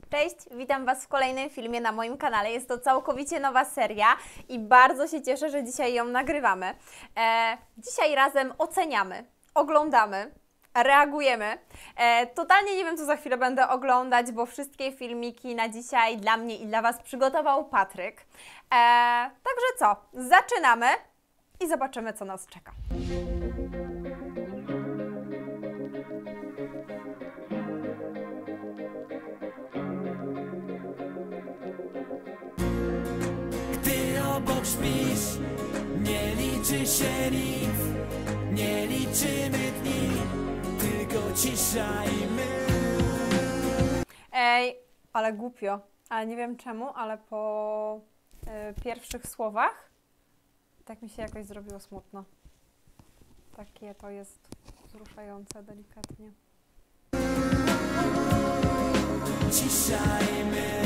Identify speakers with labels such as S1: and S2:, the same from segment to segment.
S1: Cześć, witam Was w kolejnym filmie na moim kanale. Jest to całkowicie nowa seria i bardzo się cieszę, że dzisiaj ją nagrywamy. Dzisiaj razem oceniamy, oglądamy, reagujemy. Totalnie nie wiem, co za chwilę będę oglądać, bo wszystkie filmiki na dzisiaj dla mnie i dla Was przygotował Patryk. Także co, zaczynamy i zobaczymy, co nas czeka.
S2: Obok śpisz, nie liczy się nic, nie liczymy dni, tylko cisza i my.
S1: Ej, ale głupio, ale nie wiem czemu, ale po pierwszych słowach tak mi się jakoś zrobiło smutno. Takie to jest wzruszające delikatnie.
S2: Cisza i my.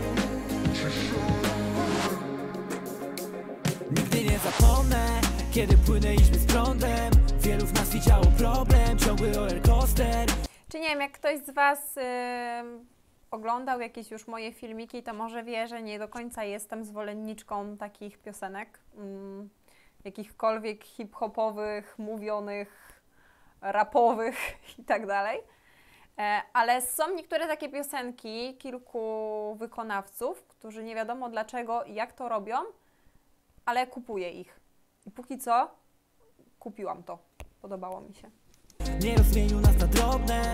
S2: Nigdy nie zapomnę, kiedy płynęliśmy z prądem. Wielu w nas widziało problem, ciągły rollercoaster.
S1: Czy nie wiem, jak ktoś z Was oglądał jakieś już moje filmiki, to może wie, że nie do końca jestem zwolenniczką takich piosenek, jakichkolwiek hip-hopowych, mówionych, rapowych i tak dalej. Ale są niektóre takie piosenki kilku wykonawców, którzy nie wiadomo dlaczego i jak to robią, ale kupuję ich. I póki co kupiłam to. Podobało mi się.
S2: Nie rozmienił nas na drobne,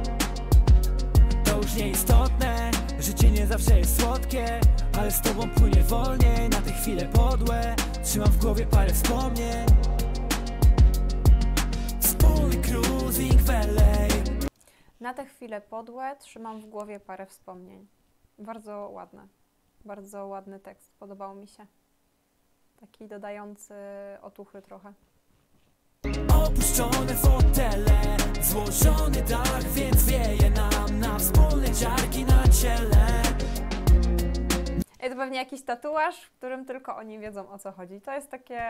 S2: to już nieistotne. Życie nie zawsze jest słodkie, ale z tobą płynie wolniej. Na te chwile podłe trzymam w głowie parę wspomnień. Wspólny cruising w LA.
S1: Na te chwile podłe trzymam w głowie parę wspomnień. Bardzo ładne. Bardzo ładny tekst. Podobał mi się. Taki dodający otuchy trochę.
S2: Opuszczone fotele, złożony dach, więc wieje nam na wspólne ciarki na ciele.
S1: To pewnie jakiś tatuaż, w którym tylko oni wiedzą, o co chodzi. To jest takie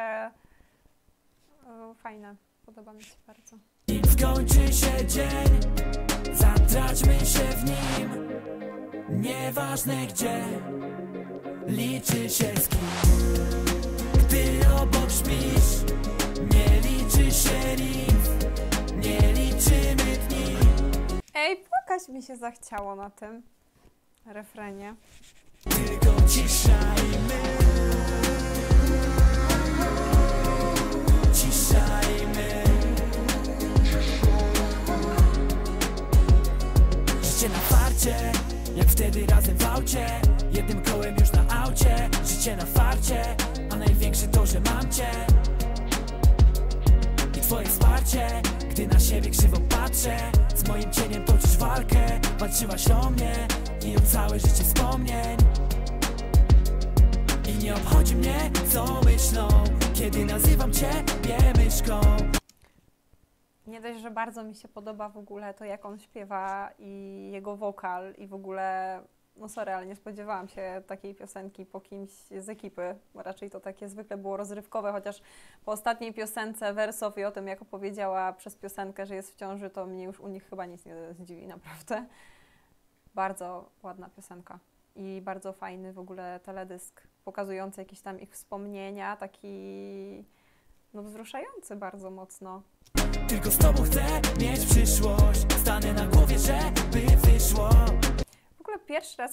S1: fajne. Podoba mi się bardzo.
S2: Nim skończy się dzień, zatraćmy się w nim. Nieważne gdzie, liczy się z kim. Gdy obok śpisz, nie liczy się nic, nie liczymy dni.
S1: Ej, płakać mi się zachciało na tym refrenie.
S2: Tylko cisza i my. Cisza i my. Życie na farcie, jak wtedy razem w aucie. Jednym kołem już na aucie. Życie na farcie, a największe to, że mam cię. I twoje wsparcie, gdy na siebie krzywo patrzę. Z moim cieniem toczysz walkę. Walczyłaś o mnie i o całe życie wspomnień. I nie obchodzi mnie, co myślą, kiedy nazywam ciebie myszką.
S1: Nie dość, że bardzo mi się podoba w ogóle to, jak on śpiewa i jego wokal i w ogóle, no sorry, ale nie spodziewałam się takiej piosenki po kimś z ekipy, bo raczej to takie zwykle było rozrywkowe, chociaż po ostatniej piosence Wersow i o tym, jak opowiedziała przez piosenkę, że jest w ciąży, to mnie już u nich chyba nic nie zdziwi, naprawdę. Bardzo ładna piosenka i bardzo fajny w ogóle teledysk, pokazujący jakieś tam ich wspomnienia, taki no wzruszający bardzo mocno.
S2: Tylko z tobą chcę mieć przyszłość, stanę na głowie, żeby wyszło.
S1: W ogóle pierwszy raz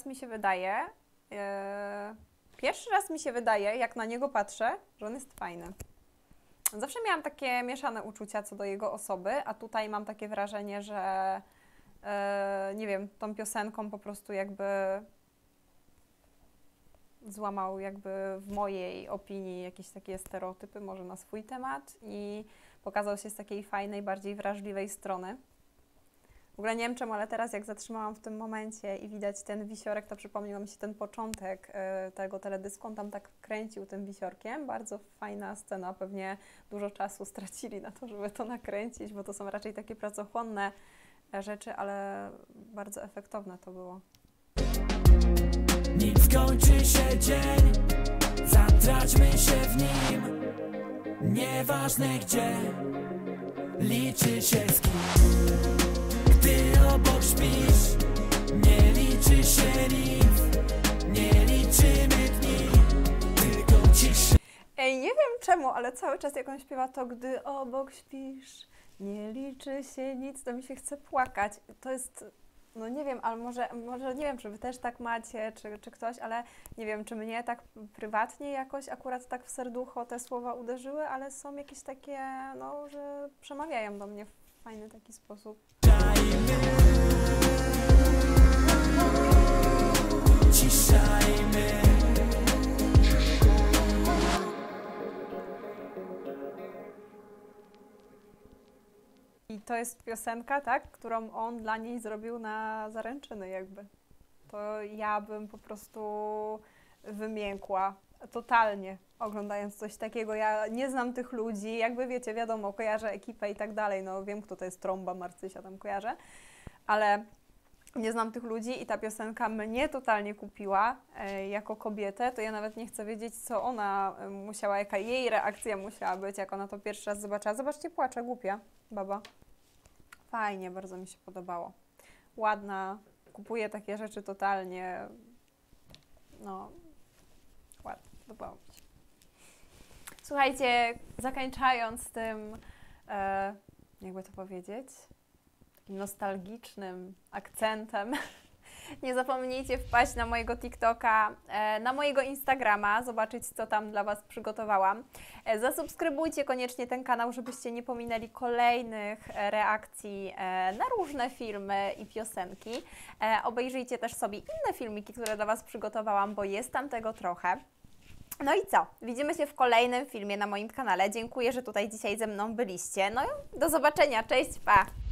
S1: mi się wydaje, jak na niego patrzę, że on jest fajny. Zawsze miałam takie mieszane uczucia co do jego osoby, a tutaj mam takie wrażenie, że nie wiem, tą piosenką po prostu jakby złamał jakby w mojej opinii jakieś takie stereotypy może na swój temat i pokazał się z takiej fajnej, bardziej wrażliwej strony. W ogóle nie wiem czemu, ale teraz jak zatrzymałam w tym momencie i widać ten wisiorek, to przypomniał mi się ten początek tego teledysku. On tam tak kręcił tym wisiorkiem. Bardzo fajna scena. Pewnie dużo czasu stracili na to, żeby to nakręcić, bo to są raczej takie pracochłonne rzeczy, ale bardzo efektowne to było.
S2: Nim skończy się dzień, zatraćmy się w nim. Nieważne gdzie, liczy się z kim. Gdy obok śpisz, nie liczy się
S1: Ej, nie wiem czemu, ale cały czas jak on śpiewa to, gdy obok śpisz, nie liczy się nic, to mi się chce płakać. To jest, no nie wiem, ale może nie wiem, czy wy też tak macie, czy ktoś, ale nie wiem, czy mnie tak prywatnie jakoś akurat tak w serducho te słowa uderzyły, ale są jakieś takie, no, że przemawiają do mnie w fajny taki sposób.
S2: Ciszajmy.
S1: I to jest piosenka, tak, którą on dla niej zrobił na zaręczyny jakby. To ja bym po prostu wymiękła totalnie oglądając coś takiego. Ja nie znam tych ludzi, jakby wiecie, wiadomo, kojarzę ekipę i tak dalej, no wiem, kto to jest Trąba, Marcysia tam kojarzę, ale nie znam tych ludzi i ta piosenka mnie totalnie kupiła jako kobietę, to ja nawet nie chcę wiedzieć, co ona musiała, jaka jej reakcja musiała być, jak ona to pierwszy raz zobaczyła. Zobaczcie, płacze, głupia baba. Fajnie, bardzo mi się podobało. Ładna, kupuje takie rzeczy totalnie, no, ładnie, podobało mi się. Słuchajcie, zakończając tym, jakby to powiedzieć, takim nostalgicznym akcentem, nie zapomnijcie wpaść na mojego TikToka, na mojego Instagrama, zobaczyć, co tam dla Was przygotowałam. Zasubskrybujcie koniecznie ten kanał, żebyście nie pominęli kolejnych reakcji na różne filmy i piosenki. Obejrzyjcie też sobie inne filmiki, które dla Was przygotowałam, bo jest tam tego trochę. No i co? Widzimy się w kolejnym filmie na moim kanale. Dziękuję, że tutaj dzisiaj ze mną byliście. No i do zobaczenia. Cześć, pa!